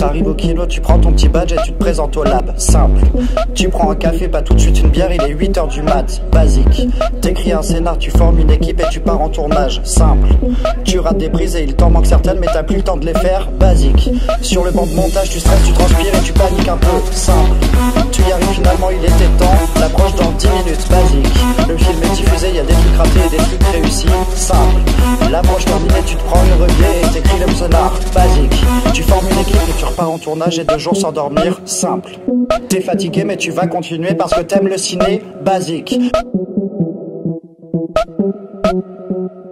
T'arrives au kilo, tu prends ton petit badge et tu te présentes au lab. Simple. Tu prends un café, pas tout de suite une bière, il est 8h du mat. Basique. T'écris un scénar, tu formes une équipe et tu pars en tournage. Simple. Tu rates des prises et il t'en manque certaines, mais t'as plus le temps de les faire. Basique. Sur le banc de montage, tu stresses, tu transpires et tu paniques un peu. Simple. Tu y arrives finalement, il était temps. L'approche dans 10 minutes. Basique. Le film est diffusé, y a des trucs ratés et des trucs réussis. Simple. L'approche terminée, tu te prends une revue et t'écris le sonar. Basique. Tu formes une équipe et tu repars en tournage et 2 jours sans dormir. Simple. T'es fatigué mais tu vas continuer parce que t'aimes le ciné. Basique.